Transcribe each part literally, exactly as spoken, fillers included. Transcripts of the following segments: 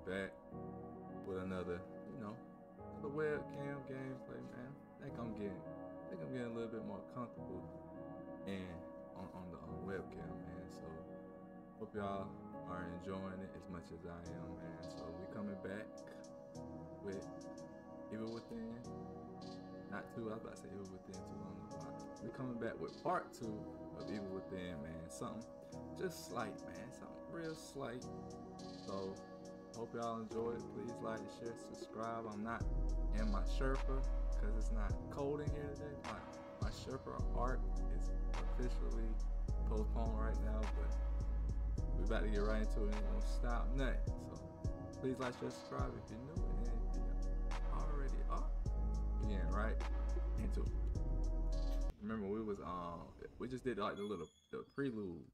back with another, you know, the webcam gameplay, man. I think I'm getting, I think I'm getting a little bit more comfortable and on, on the on webcam, man. So hope y'all are enjoying it as much as I am, man. So we coming back with Evil Within. Not two, I was about to say Evil Within two on the block. We coming back with part two of Evil Within, man. Something just slight, man. Something real slight. So hope y'all enjoy it. Please like, share, subscribe. I'm not in my Sherpa because it's not cold in here today. My my Sherpa art is officially postponed right now, but we about to get right into it. Ain't gonna stop nothing. So please like, share, subscribe if you're new, and then if you already are, we getting right into it. Remember, we was um we just did like the little the prelude.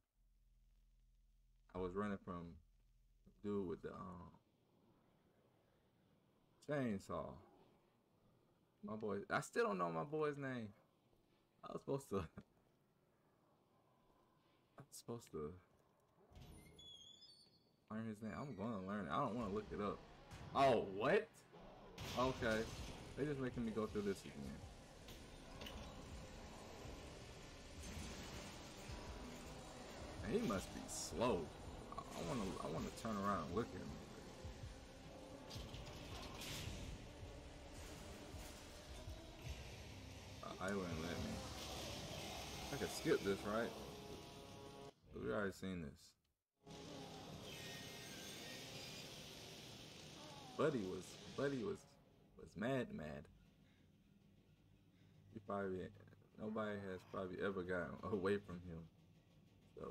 I was running from dude with the um chainsaw. My boy, I still don't know my boy's name. I was supposed to. I was supposed to learn his name. I'm gonna learn it. I don't want to look it up. Oh, what? Okay, they just making me go through this again. Man, he must be slow. I want to. I want to turn around and look at him. I wouldn't let me. I could skip this, right? But we already seen this. Buddy was Buddy was was mad mad. He probably nobody has probably ever gotten away from him. So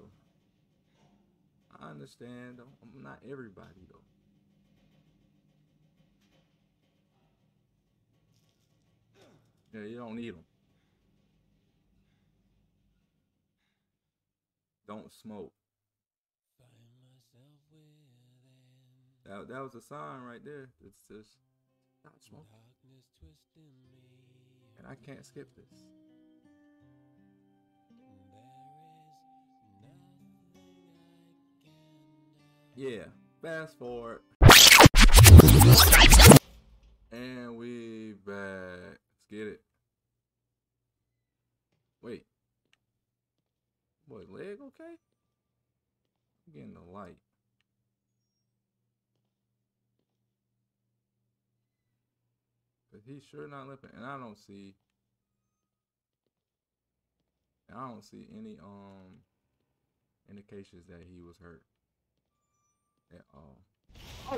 I understand. I'm not everybody though. Yeah, you don't need them. Don't smoke. That, that was a sign right there. It's just not smoking. And I can't skip this. Yeah, fast forward. And we back. Let's get it. Wait. Boy, leg okay? I'm getting the light. But he's sure not limping. And I don't see I don't see any um indications that he was hurt at all. Oh!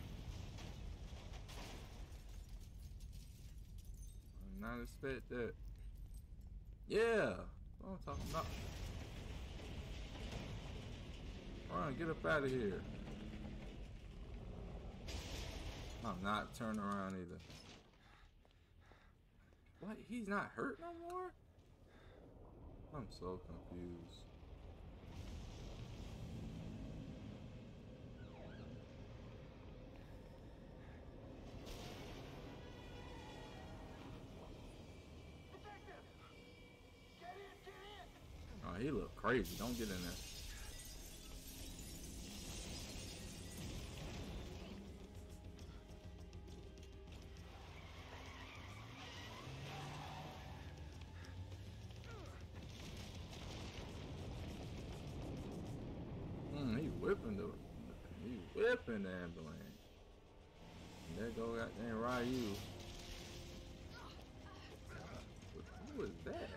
I did not expect that. Yeah! What I'm talking about. Run, get up out of here. I'm not turning around either. What? He's not hurt no more? I'm so confused. Oh, he look crazy. Don't get in there. Whipping the, he whipping the ambulance. And there go goddamn Ryu. Who is that?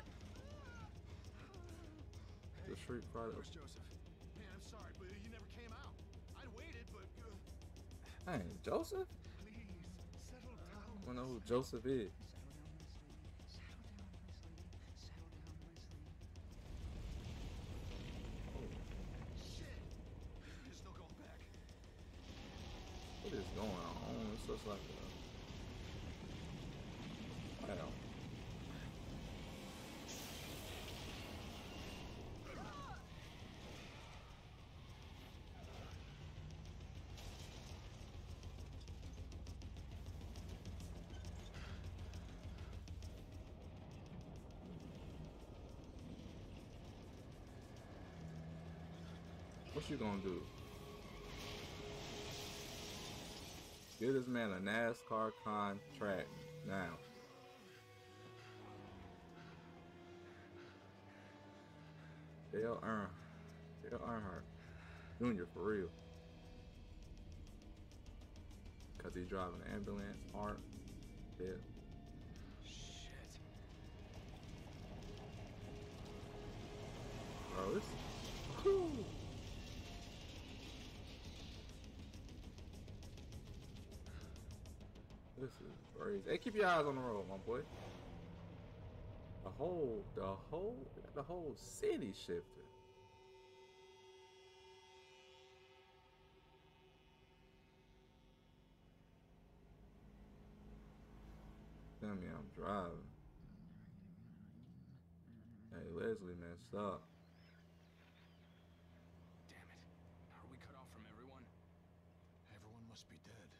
The Street Fighter. Where's Joseph? Man, I'm sorry, but you never came out. I waited, but. Uh... Hey, Joseph? Please, settle down. I don't know who Joseph is. What is going on? This looks like a... Wow. What you gonna do? Give this man a NASCAR contract now. Dale Earn, Dale Earnhardt Junior for real. Cause he's driving an ambulance. Art. Yeah. Shit. Bro, this. Whew. This is crazy. Hey, keep your eyes on the road, my boy. The whole, the whole, the whole city shifted. Tell me I'm driving. Hey, Leslie messed up. Damn it. Are we cut off from everyone? Everyone must be dead.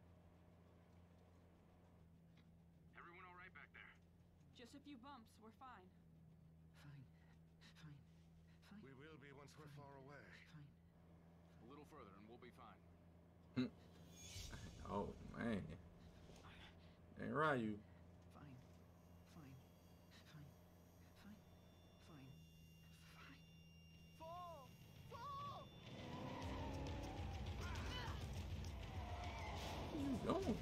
Everyone all right back there? Just a few bumps. We're fine. Fine. Fine. Fine. We will be once we're far away. Fine. A little further and we'll be fine. Oh man, ain't right you. Fine. Fine. Fine. Fine. Fine. Fine. Fall! Fall! Where you going?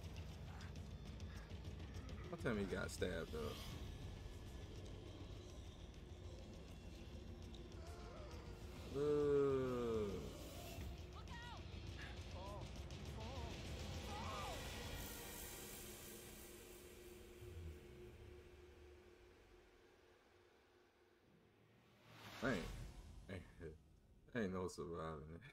Don't tell me he got stabbed up. Ugh. Look out! Fall! Fall! Fall! Ain't, ain't, ain't no surviving it.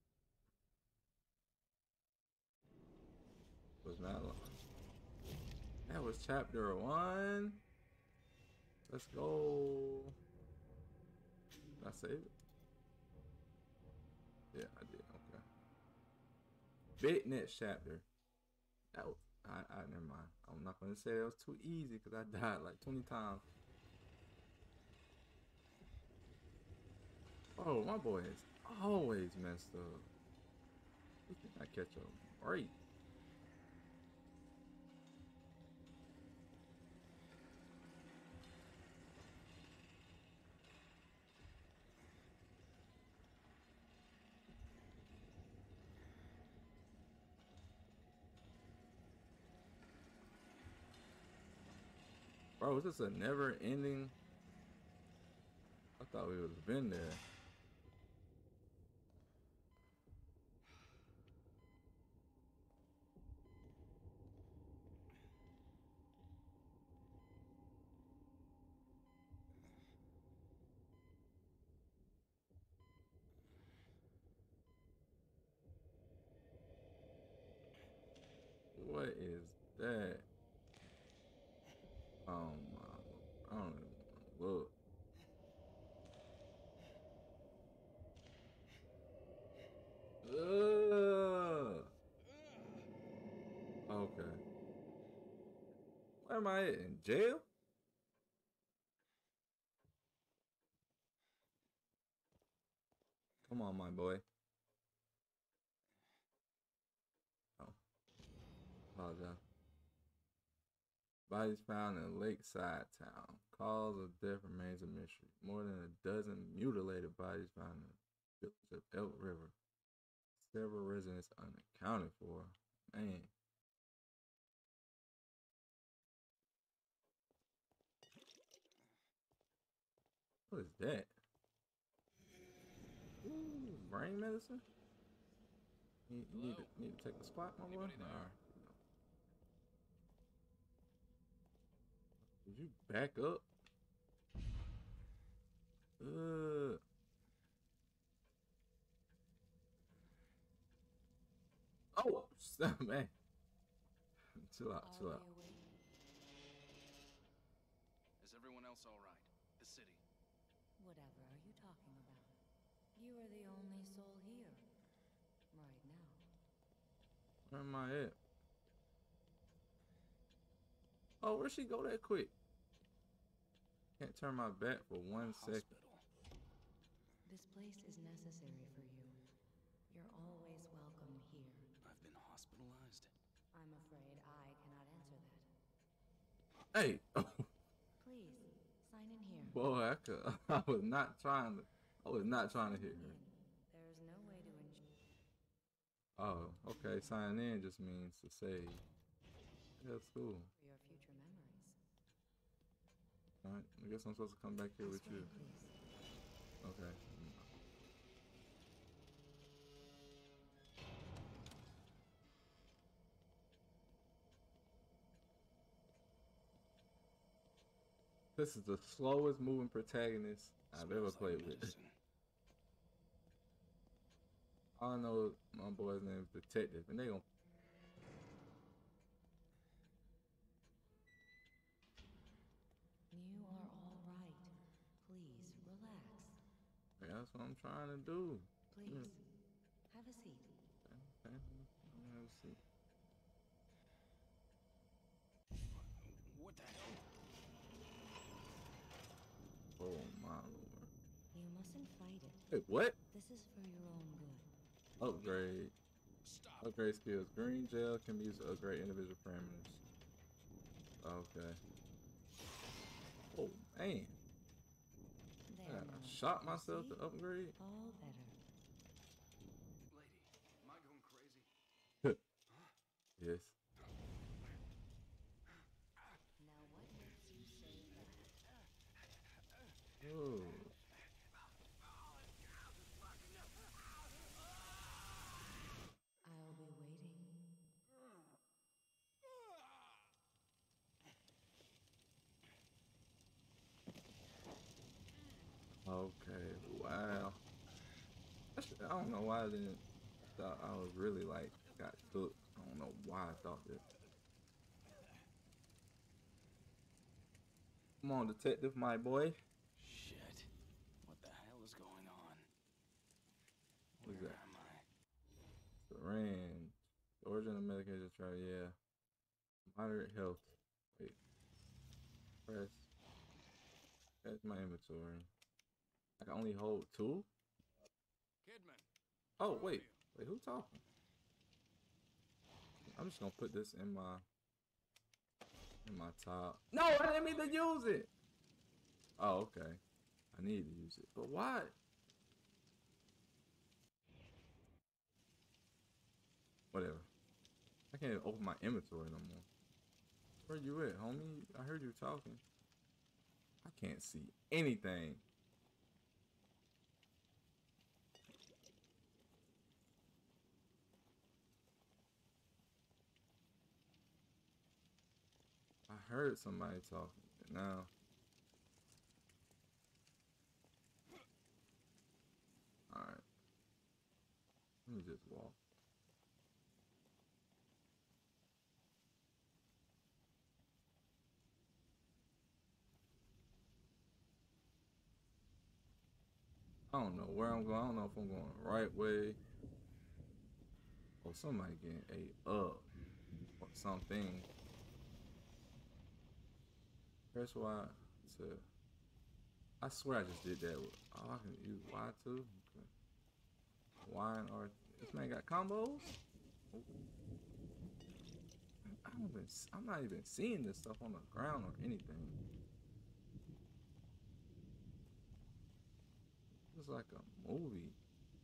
Was not long. That was chapter one. Let's go. Did I save it? Yeah, I did. Okay. Big next chapter. That was, I, I never mind. I'm not gonna say it was too easy because I died like twenty times. Oh, my boy is always messed up. You think I catch a break? Bro, is this a never ending? I thought we would have been there. What is that? Oh my, I don't even wanna look. Ugh. Okay. Where am I at? In jail? Come on, my boy. Oh, apologize. Bodies found in Lakeside Town. Cause of death remains a mystery. More than a dozen mutilated bodies found in the village of Elk River. Several residents unaccounted for. Man. What is that? Ooh, brain medicine? You, you need, to, need to take a spot, my boy? Alright. Did you back up? Uh. Oh, stop, man. Chill out, chill out. Is everyone else all right? The city. Whatever are you talking about? You are the only soul here. Right now. Where am I at? Oh, where'd she go that quick? Can't turn my back for one second. This place is necessary for you. You're always welcome here. I've been hospitalized? I'm afraid I cannot answer that. Hey, Please, sign in here. boy, I could. I was not trying to. I was not trying to hit her. There is no way to ensure. Oh, okay. Signing in just means to save. That's cool. For your future memories. All right. I guess I'm supposed to come back here with This way, you. please. Okay. This is the slowest moving protagonist I've ever Smells like played with. medicine. I know my boy's name is Detective, and they gon' You are all right. Please, relax. yeah, that's what I'm trying to do. Please, have a seat. Okay, okay. Let's see. What the hell? Oh my lord. You mustn't fight it. Hey, what? This is for your own good. Upgrade. Stop. Upgrade skills. Green gel can be used to upgrade individual parameters. Okay. Oh man. There I now. shot You myself see? to upgrade. All better. Lady, am I going crazy? Yes. Now what makes you say that? Oh. I'll be waiting. Okay. Wow. I, should, I don't know why I didn't. Thought I was really like got cooked. I don't know why I thought that. Come on, detective, my boy. Shit. What the hell is going on? Who's Where that? am I? Syringe. The origin of medication trial, yeah. Moderate health. Wait. Press. That's my inventory. I can only hold two? Kidman. Oh, where are wait. you? Wait, who talking? I'm just gonna put this in my in my top. No, I didn't mean to use it. Oh, okay. I need to use it. But why? Whatever. I can't even open my inventory no more. Where you at, homie? I heard you talking. I can't see anything. I heard somebody talking, but now. Alright. Let me just walk. I don't know where I'm going. I don't know if I'm going the right way. Or somebody getting ate up. Or something. Press Y to. I swear I just did that. Oh, I can use Y too. Okay. Y and R. This man got combos? I don't even, I'm not even seeing this stuff on the ground or anything. It's like a movie.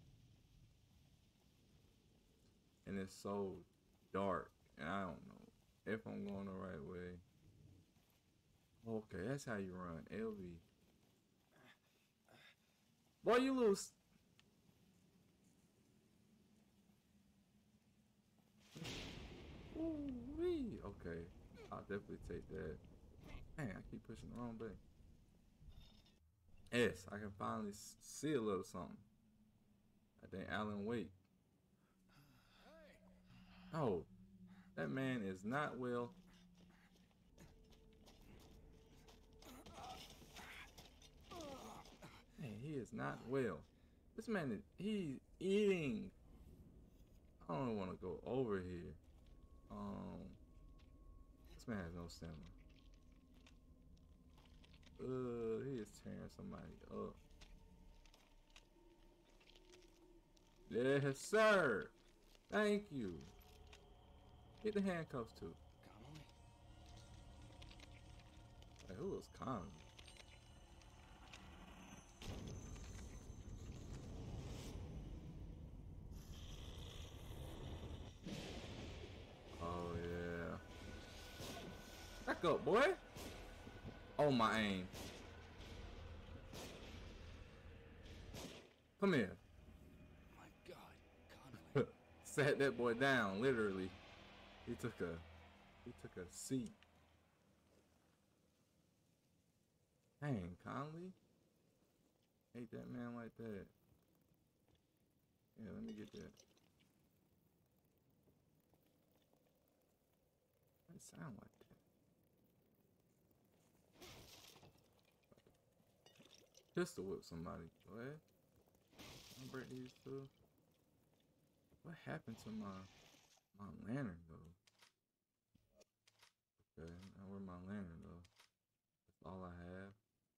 And it's so dark. And I don't know if I'm going the right way. Okay, that's how you run. L V. Boy, you lose. Ooh-wee. Okay, I'll definitely take that. Man, I keep pushing the wrong button. Yes, I can finally see a little something. I think Alan Wake. Oh, that man is not well. Man, he is not well. This man is he's eating. I don't want to go over here. Um, this man has no stamina. Uh, he is tearing somebody up. Yes, sir. Thank you. Get the handcuffs too. Connolly? Hey, who was Connolly? Oh yeah. Back up, boy. Oh my aim. Come here. My God, Connolly. Sat that boy down, literally. He took a he took a seat. Dang, Conley. Hate that man like that. Yeah, let me get that. That sound like that. Pistol whip somebody. Go ahead. I'll break these two. What happened to my my lantern though? Okay, now where my lantern though? That's all I have.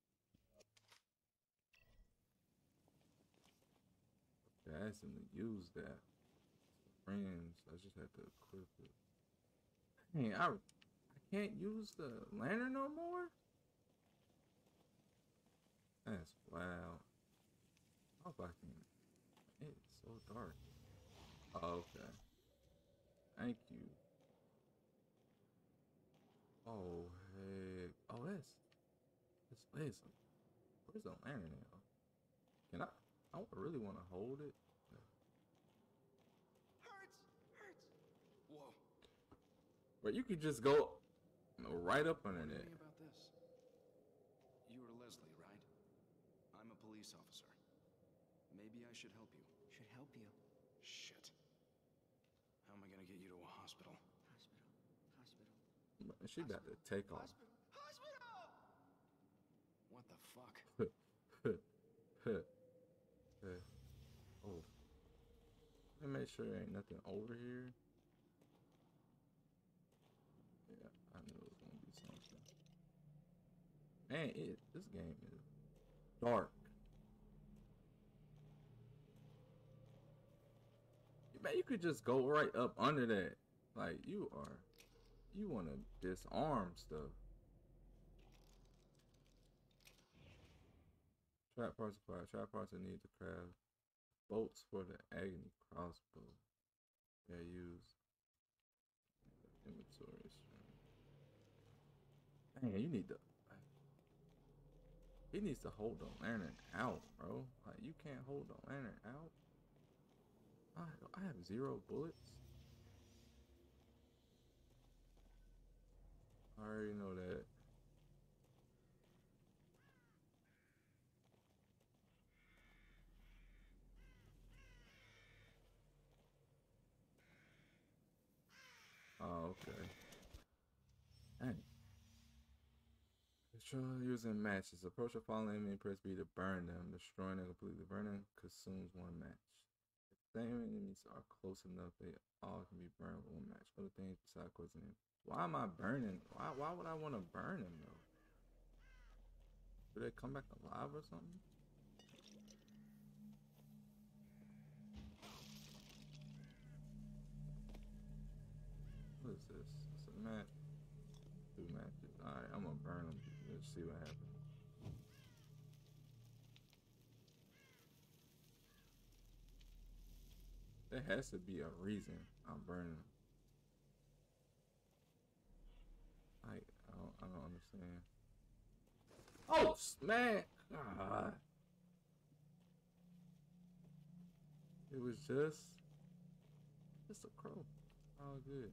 Okay, I accidentally used that. Friends, I just had to equip it. Hey, I I can't use the lantern no more? That's wild. I hope I can. It's so dark. Oh, okay. Thank you. Oh, heck. Oh, that's. This place. Where's the lantern now? Can I? I really want to hold it. Hurts! Hurts! Whoa. But you could just go right up under Tell that. me about this. You are Leslie, right? I'm a police officer. Maybe I should help you. Should help you. Shit. How am I gonna get you to a hospital? Hospital. Hospital. She about to take off. Hospital! What the fuck? Oh. Let me make sure there ain't nothing over here. Yeah, I knew it was gonna be something. Man, it this game is dark. Man, you could just go right up under that. Like you are, you want to disarm stuff. Trap parts required. Trap parts are needed to craft bolts for the agony crossbow. Yeah, use inventory string. Man, you need to. He needs to hold the lantern out, bro. Like you can't hold the lantern out. I I have zero bullets. I already know that. Oh, okay. Dang. Control using matches. Approach a fallen enemy and press B to burn them. Destroying them completely. Burning consumes one match. If the same enemies are close enough, they all can be burned with one match. Other things besides poisoning. Why am I burning? Why why would I want to burn them though? Do they come back alive or something? What is this? It's a match. Two matches. Alright, I'm gonna burn them. Let's see what happens. There has to be a reason I'm burning them. I I don't I don't understand. Oh smack! God. It was just just a crow. Oh good.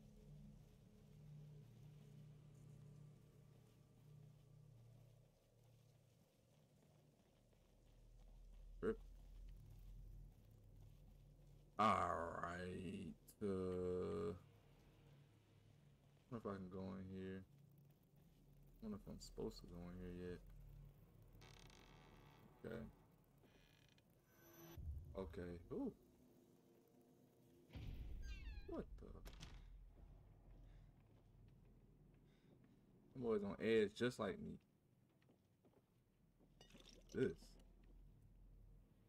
Rip. Alright. Uh I wonder if I can go in here. I wonder if I'm supposed to go in here yet. Okay. Okay. Ooh. What the? Them boys on edge just like me. This.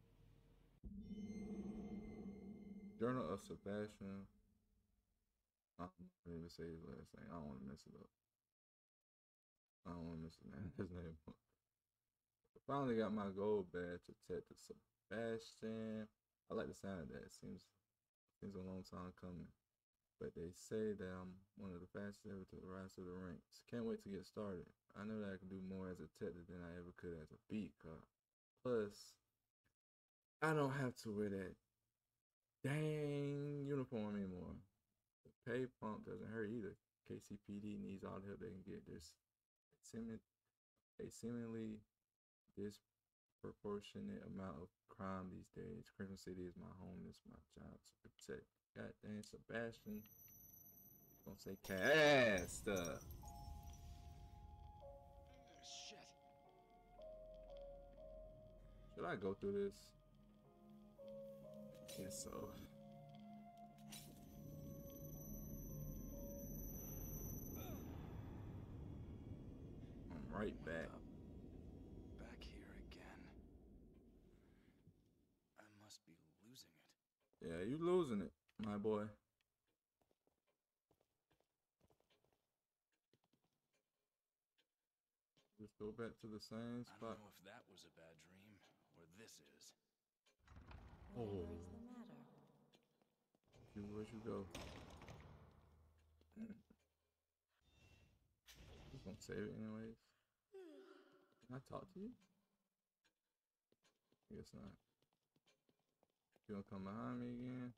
Journal of Sebastian I don't even say his last name. I don't want to mess it up. I don't want to miss his name. His name. I finally got my gold badge, Detective Sebastian. I like the sound of that. It seems seems a long time coming. But they say that I'm one of the fastest ever to rise to the ranks. Can't wait to get started. I know that I can do more as a detective than I ever could as a beat cop. Plus, I don't have to wear that dang uniform anymore. The pay bump doesn't hurt either. K C P D needs all the help they can get. There's seeming, a seemingly disproportionate amount of crime these days. Crimson City is my home. It's my job to protect. God dang, Sebastian. Don't say cast stuff. Shit. Should I go through this? Yes, so. I'm right back. Back here again. I must be losing it. Yeah, you losing it, my boy. Let's go back to the same I spot. don't know if that was a bad dream or this is. Whatever is the matter? You, where'd you go? Just gonna save it anyways. Can I talk to you? I guess not. You gonna come behind me again?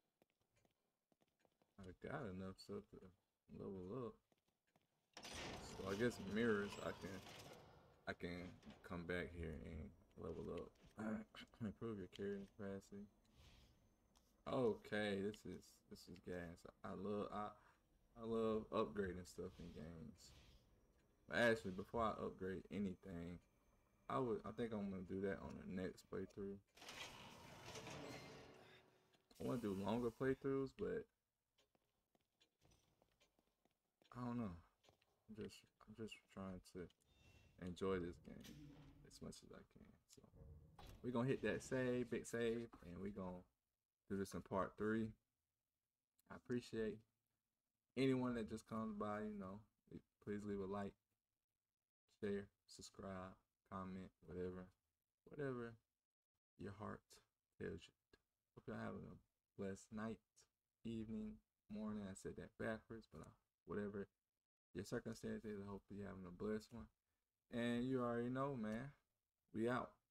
I got enough stuff to level up. So I guess mirrors, I can, I can come back here and level up. Improve your carrying capacity. Okay, this is this is gas. I love I I love upgrading stuff in games. But actually, before I upgrade anything, I would I think I'm gonna do that on the next playthrough. I want to do longer playthroughs, but I don't know. I'm just I'm just trying to enjoy this game as much as I can. So we're gonna hit that save, big save, and we're gonna do this in part three. I appreciate anyone that just comes by, you know. Please leave a like, share, subscribe, comment, whatever. Whatever your heart tells you. Hope you're having a blessed night, evening, morning. I said that backwards, but uh, whatever your circumstances, I hope you're having a blessed one. And you already know, man. We out.